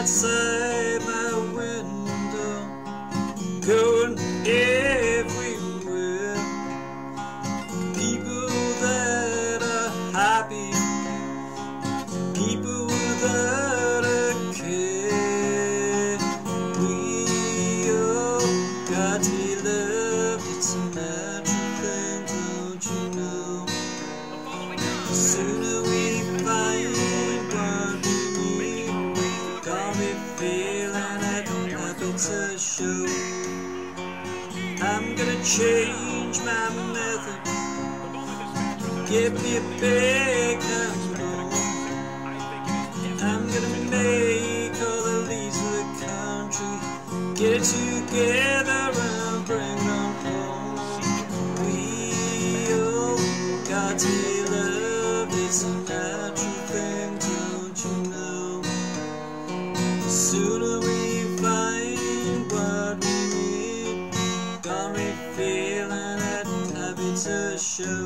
outside my window, going everywhere. People that are happy, people without a care. We all got to be loved, it's a natural thing, don't you know? The sooner we find what we need, gonna be feeling it, happy to show. I'm gonna change my method, get me a big house home. I'm gonna make all the leaves of the country, get it together and bring them home. We all got to be loved, it's a natural thing, don't you know? The sooner we find what we need, gonna be feeling it, happy to show.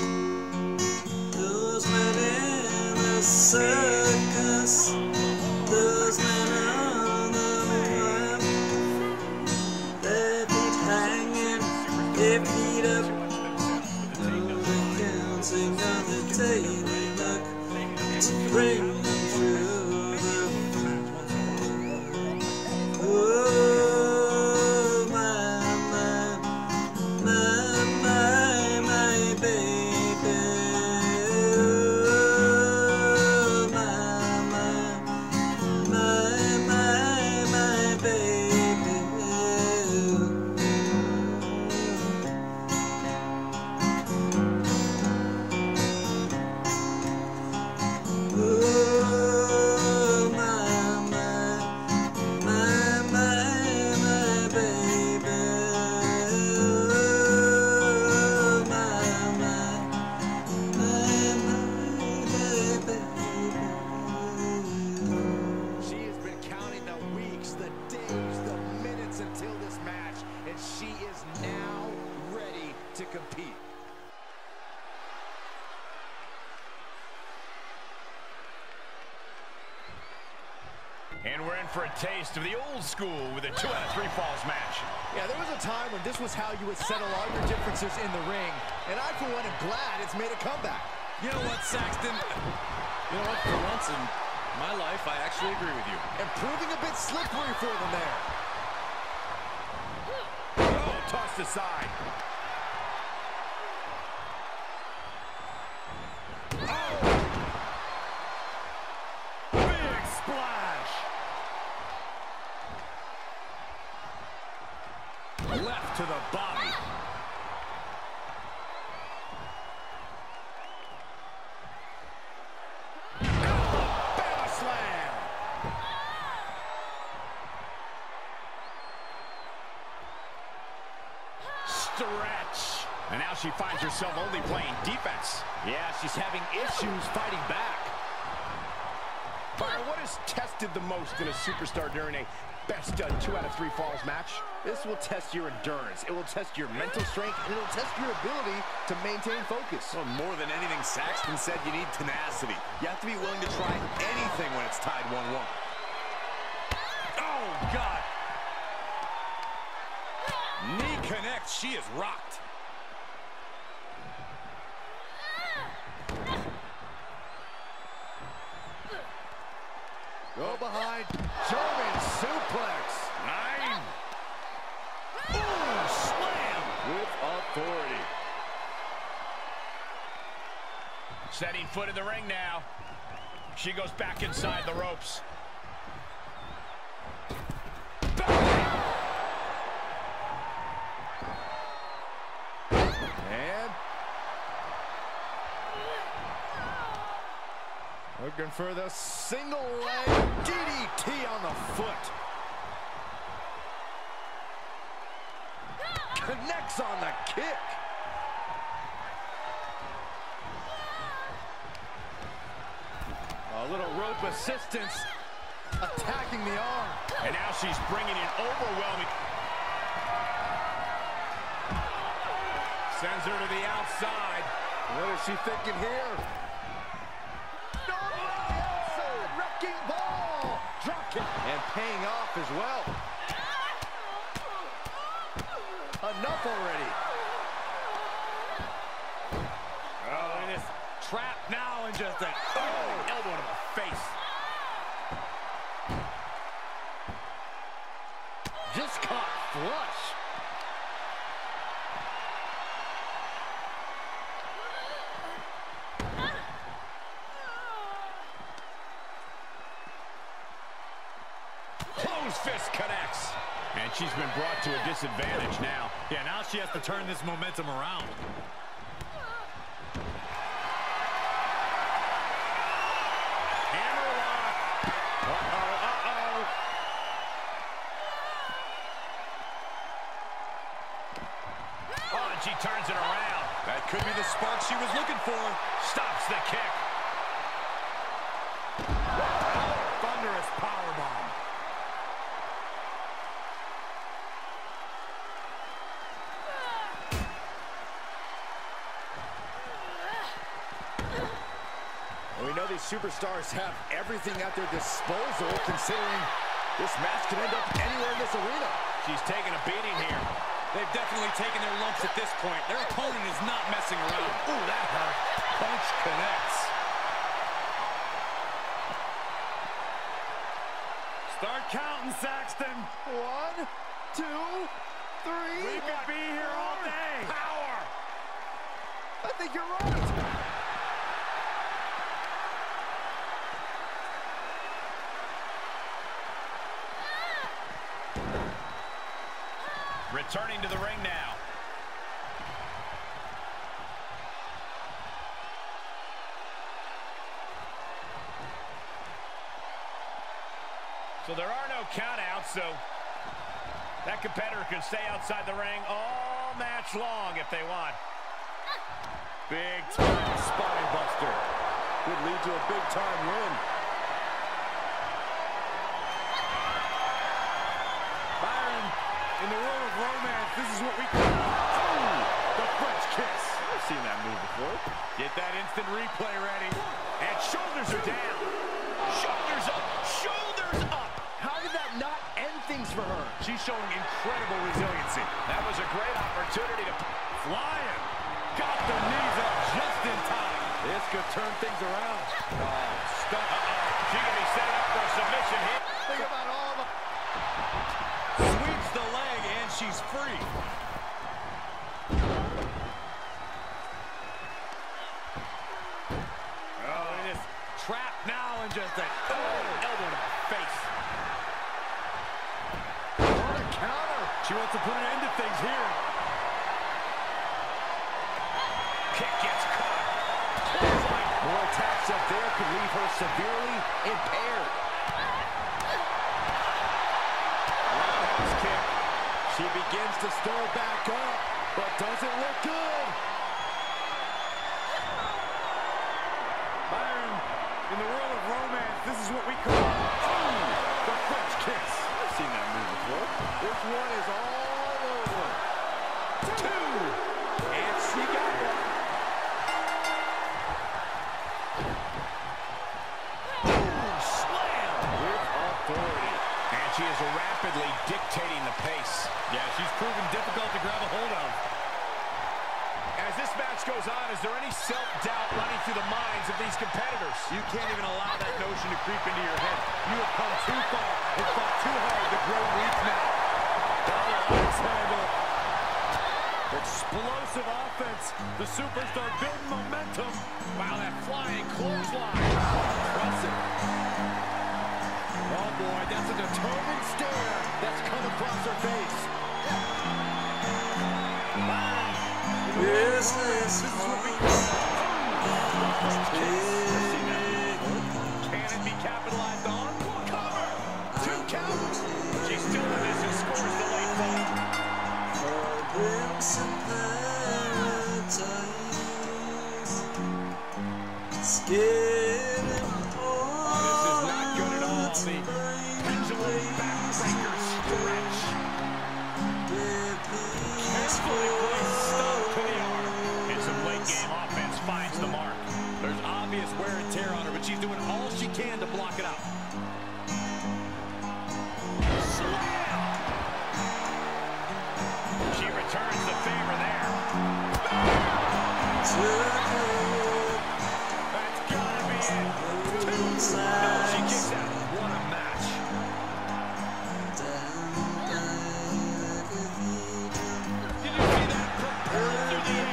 Those men in the circus, those men on the run, their feet hanging, their feet up, they're counting on the daily luck to bring them through the oh my baby. Compete. And we're in for a taste of the old school with a 2 out of 3 falls match. Yeah, there was a time when this was how you would settle all your differences in the ring, and I, for one, am glad it's made a comeback. You know what, Saxton? You know what, for once in my life, I actually agree with you. And proving a bit slippery for them there. Oh, tossed aside. Left to the body. Alabama slam. Stretch. And now she finds herself only playing defense. Yeah, she's having issues fighting back. Byron, what is tested the most in a superstar during a best 2 out of 3 falls match? This will test your endurance. It will test your mental strength, and it will test your ability to maintain focus. Well, more than anything, Saxton said you need tenacity. You have to be willing to try anything when it's tied 1-1. Oh, God. Knee connects. She is rocked. Go behind. German suplex. 9. Ooh, slam with authority. Setting foot in the ring now. She goes back inside the ropes. And looking for the single leg DDT on the foot. Connects on the kick. A little rope assistance, attacking the arm. And now she's bringing in overwhelming. Sends her to the outside. What is she thinking here? Wrecking ball. Drop And paying off as well. Enough already. Oh, look at this. Trap now and just an elbow to the face. Just caught flush. Close fist connects. And she's been brought to a disadvantage now. Yeah, now she has to turn this momentum around. Hammerlock. Uh-oh. Oh, and she turns it around. That could be the spark she was looking for. Stops the kick. Thunderous powerbomb. We know these superstars have everything at their disposal, considering this match can end up anywhere in this arena. She's taking a beating here. They've definitely taken their lumps at this point. Their opponent is not messing around. Ooh, that hurt. Punch connects. Start counting, Saxton. 1, 2, 3. We could be here all day. Power. I think you're right. Returning to the ring now. So there are no countouts, so that competitor can stay outside the ring all match long if they want. Big time spine buster. Could lead to a big time win. Byron, in the world of romance, this is what we call the French kiss. I've seen that move before. Get that instant replay ready. And shoulders are down. Shoulders up. Shoulders up. How did that not end things for her? She's showing incredible resiliency. That was a great opportunity to flying. Got the knees up just in time. This could turn things around. Oh, stuck. She can be set up for a submission here. Think about all the... Sweeps the leg, and she's free. Oh, it is Trapped now and just an elbow to the face. What a counter. She wants to put an end to things here. kick gets caught. More attacks up there could leave her severely impaired. Roundhouse kick. She begins to stir back up, but doesn't look good. Byron, in the world of romance, this is what we call the French kiss. I've seen that move before. This one is all over. 2. And she got one. Slam With authority. And she is rapidly dictating the pace. Yeah, she's proven difficult to grab a hold of. As this match goes on, is there any self-doubt running through the minds of these competitors? You can't even allow that notion to creep into your head. You have come too far and fought too hard to grow weak now. Explosive offense. The superstar building momentum. Wow, that flying clothesline. Impressive. Oh boy, that's a determined stare that's come across her face. Yes, this is what we Can it be capitalized on? Cover! 2 count! She's still in this and scores the late ball. glimpse of paradise. Scared and Oh, this is not good at all. The pendulum backbreaker stretch. Carefully placed stop to the arm. And some late game offense finds the mark. There's obvious wear and tear on her, but she's doing all she can to block it out.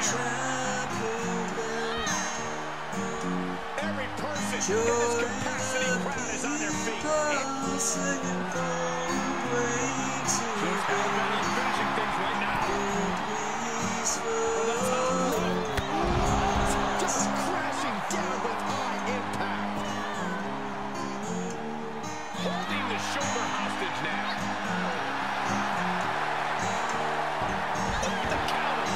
Every person in this capacity crowd is on their feet. She's finishing things right now. From the top rope. Just crashing down with high impact. Holding the shoulder hostage now. Look at the counter.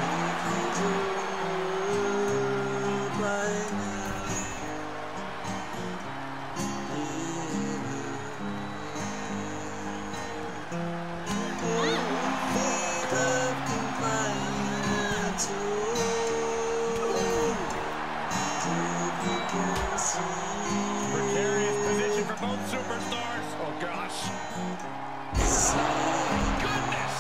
Precarious position for both superstars. Oh, gosh. Goodness.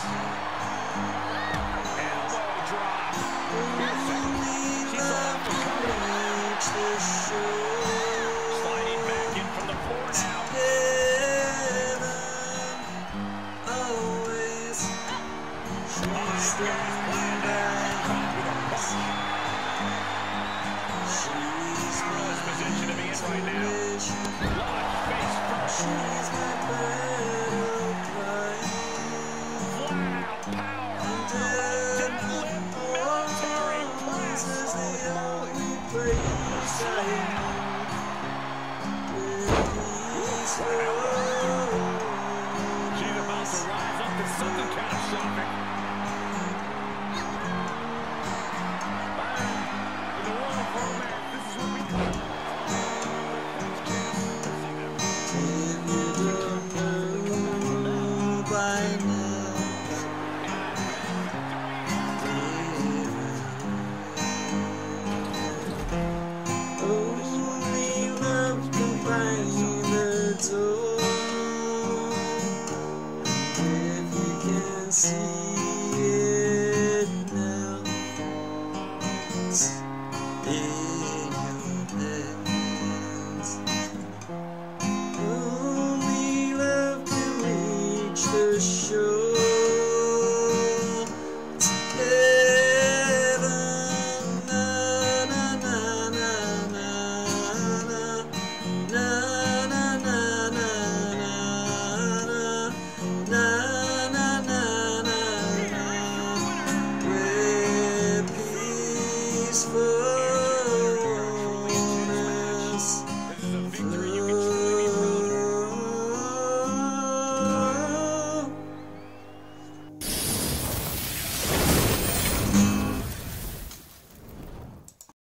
Elbow drop. She's off the cover. Sliding back in from the floor now. Position to be in right now. Launch face first. Flat out power. Deadlift military press. She's about to rise up to something catastrophic. In the world of romance, this is what we call peaceful.